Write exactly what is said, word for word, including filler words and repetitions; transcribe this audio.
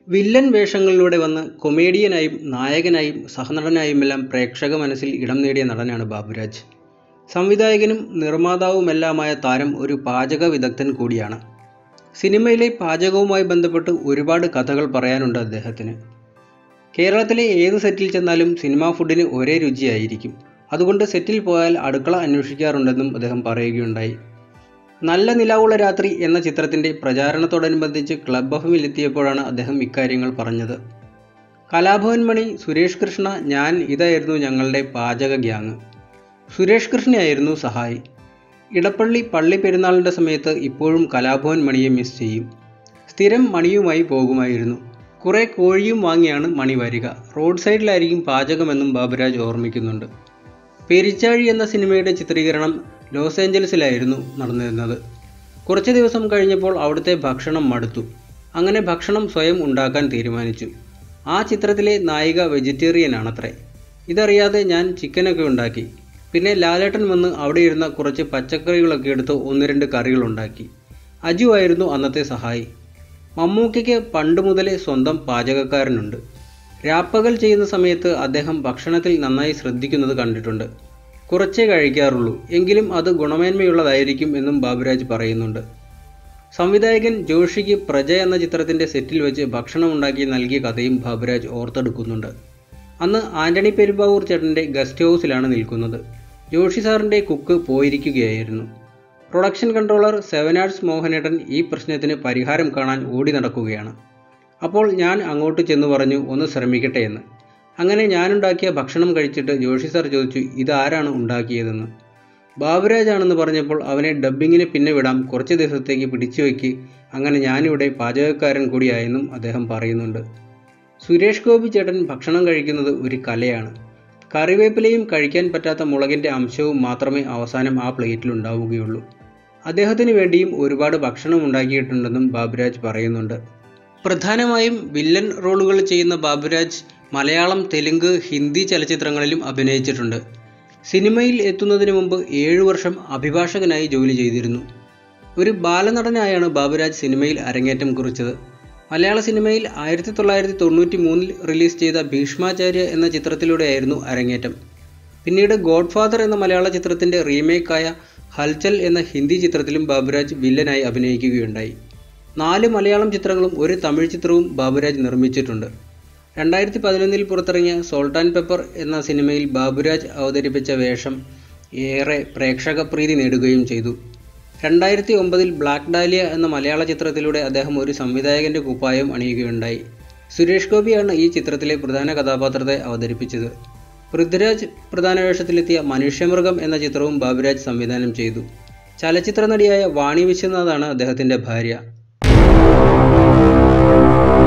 Villain വേഷങ്ങളിലൂടെ വന്ന് കൊമേഡിയനായും നായകനായും സഹനടനായുമെല്ലാം പ്രേക്ഷക മനസ്സിൽ ഇടം നേടിയ നടനാണ് ബാബുരാജ്. സംവിധായകനും നിർമ്മാതാവുമെല്ലാമായ താരം ഒരു പാചക വിദഗ്ധൻ കൂടിയാണ്. സിനിമയിലെ പാചകവുമായി ബന്ധപ്പെട്ട് ഒരുപാട് കഥകൾ പറയാനുണ്ട് അദ്ദേഹത്തിന്. കേരളത്തിലെ ഏത് സെറ്റിൽ ചെന്നാലും സിനിമാ ഫുഡിന് ഒരേ രുചിയായിരിക്കും. അതുകൊണ്ട് സെറ്റിൽ പോയാൽ അടുക്കള അന്വേഷിക്കാറുണ്ടെന്നും അദ്ദേഹം പറയുകയുണ്ടായി. നല്ല നിലാവുള്ള രാത്രി എന്ന ചിത്രത്തിൻ്റെ പ്രചാരണത്തോടനുബന്ധിച്ച് ക്ലബ് എഫിൽ എത്തിയപ്പോഴാണ് അദ്ദേഹം ഇക്കാര്യങ്ങൾ പറഞ്ഞത്. കലാഭവൻ മണി, സുരേഷ് കൃഷ്ണ, ഞാൻ ഇതായിരുന്നു ഞങ്ങളുടെ പാചക ഗ്യാങ്. സുരേഷ് കൃഷ്ണയായിരുന്നു സഹായി. ഇടപ്പള്ളി പള്ളി പെരുന്നാളിൻ്റെ സമയത്ത് ഇപ്പോഴും കലാഭവൻ മണിയെ മിസ് ചെയ്യും. സ്ഥിരം മണിയുമായി പോകുമായിരുന്നു. കുറേ കോഴിയും വാങ്ങിയാണ് മണി വരിക. റോഡ് സൈഡിലായിരിക്കും പാചകമെന്നും ബാബുരാജ് ഓർമ്മിക്കുന്നുണ്ട്. പെരിച്ചാഴി എന്ന സിനിമയുടെ ചിത്രീകരണം ലോസ് ഏഞ്ചൽസിലായിരുന്നു നടന്നിരുന്നത്. കുറച്ച് ദിവസം കഴിഞ്ഞപ്പോൾ അവിടുത്തെ ഭക്ഷണം മടുത്തു. അങ്ങനെ ഭക്ഷണം സ്വയം ഉണ്ടാക്കാൻ തീരുമാനിച്ചു. ആ ചിത്രത്തിലെ നായിക വെജിറ്റേറിയനാണത്രേ. ഇതറിയാതെ ഞാൻ ചിക്കനൊക്കെ ഉണ്ടാക്കി. പിന്നെ ലാലേട്ടൻ വന്ന് അവിടെ ഇരുന്ന കുറച്ച് പച്ചക്കറികളൊക്കെ എടുത്ത് ഒന്ന് രണ്ട് കറികളുണ്ടാക്കി. അജു ആയിരുന്നു അന്നത്തെ സഹായി. മമ്മൂക്കയ്ക്ക് പണ്ട് മുതലേ സ്വന്തം പാചകക്കാരനുണ്ട്. രാപ്പകൽ ചെയ്യുന്ന സമയത്ത് അദ്ദേഹം ഭക്ഷണത്തിൽ നന്നായി ശ്രദ്ധിക്കുന്നത് കണ്ടിട്ടുണ്ട്. കുറച്ചേ കഴിക്കാറുള്ളൂ, എങ്കിലും അത് ഗുണമേന്മയുള്ളതായിരിക്കും എന്നും ബാബുരാജ് പറയുന്നുണ്ട്. സംവിധായകൻ ജോഷിക്ക് പ്രജ എന്ന ചിത്രത്തിൻ്റെ സെറ്റിൽ വെച്ച് ഭക്ഷണം ഉണ്ടാക്കി നൽകിയ കഥയും ബാബുരാജ് ഓർത്തെടുക്കുന്നുണ്ട്. അന്ന് ആന്റണി പെരുമ്പാവൂർ ചേട്ടൻ്റെ ഗസ്റ്റ് ഹൗസിലാണ് നിൽക്കുന്നത്. ജോഷി സാറിൻ്റെ കുക്ക് പോയിരിക്കുകയായിരുന്നു. പ്രൊഡക്ഷൻ കൺട്രോളർ സെവൻ ആർട്സ് മോഹനേട്ടൻ ഈ പ്രശ്നത്തിന് പരിഹാരം കാണാൻ ഓടി നടക്കുകയാണ്. അപ്പോൾ ഞാൻ അങ്ങോട്ട് ചെന്ന് പറഞ്ഞു ഒന്ന് ശ്രമിക്കട്ടെ എന്ന്. അങ്ങനെ ഞാനുണ്ടാക്കിയ ഭക്ഷണം കഴിച്ചിട്ട് ജോഷി സാർ ചോദിച്ചു ഇതാരാണ് ഉണ്ടാക്കിയതെന്ന്. ബാബുരാജാണെന്ന് പറഞ്ഞപ്പോൾ അവനെ ഡബ്ബിങ്ങിന് പിന്നെ വിടാം, കുറച്ച് ദിവസത്തേക്ക് പിടിച്ചു വയ്ക്ക്, അങ്ങനെ ഞാനിവിടെ പാചകക്കാരൻ കൂടിയായെന്നും അദ്ദേഹം പറയുന്നുണ്ട്. സുരേഷ് ഗോപി ചേട്ടൻ ഭക്ഷണം കഴിക്കുന്നത് ഒരു കലയാണ്. കറിവേപ്പിലയും കഴിക്കാൻ പറ്റാത്ത മുളകിൻ്റെ അംശവും മാത്രമേ അവസാനം ആ പ്ലേറ്റിലുണ്ടാവുകയുള്ളൂ. അദ്ദേഹത്തിന് വേണ്ടിയും ഒരുപാട് ഭക്ഷണം ഉണ്ടാക്കിയിട്ടുണ്ടെന്നും ബാബുരാജ് പറയുന്നുണ്ട്. പ്രധാനമായും വില്ലൻ റോളുകൾ ചെയ്യുന്ന ബാബുരാജ് മലയാളം, തെലുങ്ക്, ഹിന്ദി ചലച്ചിത്രങ്ങളിലും അഭിനയിച്ചിട്ടുണ്ട്. സിനിമയിൽ എത്തുന്നതിന് മുമ്പ് ഏഴു വർഷം അഭിഭാഷകനായി ജോലി ചെയ്തിരുന്നു. ഒരു ബാലനടനായാണ് ബാബുരാജ് സിനിമയിൽ അരങ്ങേറ്റം കുറിച്ചത്. മലയാള സിനിമയിൽ ആയിരത്തി തൊള്ളായിരത്തി തൊണ്ണൂറ്റി മൂന്നിൽ റിലീസ് ചെയ്ത ഭീഷ്മാചാര്യ എന്ന ചിത്രത്തിലൂടെയായിരുന്നു അരങ്ങേറ്റം. പിന്നീട് ഗോഡ് ഫാദർ എന്ന മലയാള ചിത്രത്തിൻ്റെ റീമേക്കായ ഹൽചൽ എന്ന ഹിന്ദി ചിത്രത്തിലും ബാബുരാജ് വില്ലനായി അഭിനയിക്കുകയുണ്ടായി. നാല് മലയാളം ചിത്രങ്ങളും ഒരു തമിഴ് ചിത്രവും ബാബുരാജ് നിർമ്മിച്ചിട്ടുണ്ട്. രണ്ടായിരത്തി പതിനൊന്നിൽ പുറത്തിറങ്ങിയ സോൾട്ട് ആൻഡ് പെപ്പർ എന്ന സിനിമയിൽ ബാബുരാജ് അവതരിപ്പിച്ച വേഷം ഏറെ പ്രേക്ഷക പ്രീതി നേടുകയും ചെയ്തു. രണ്ടായിരത്തി ഒമ്പതിൽ ബ്ലാക്ക് ഡാലിയ എന്ന മലയാള ചിത്രത്തിലൂടെ അദ്ദേഹം ഒരു സംവിധായകൻ്റെ കുപ്പായം അണിയുകയുണ്ടായി. സുരേഷ് ഗോപിയാണ് ഈ ചിത്രത്തിലെ പ്രധാന കഥാപാത്രത്തെ അവതരിപ്പിച്ചത്. പൃഥ്വിരാജ് പ്രധാന വേഷത്തിലെത്തിയ മനുഷ്യമൃഗം എന്ന ചിത്രവും ബാബുരാജ് സംവിധാനം ചെയ്തു. ചലച്ചിത്ര നടിയായ വാണി വിശ്വനാഥാണ് അദ്ദേഹത്തിൻ്റെ ഭാര്യ.